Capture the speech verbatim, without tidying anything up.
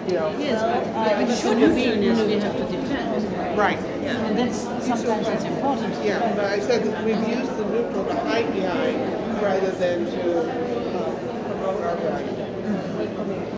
you know. Yes, but I- the solution is we have to defend. Right. Yeah. And that's sometimes it's important. To Yeah, defend. but I said that we've used the neutral to hide behind rather than to uh, promote our value.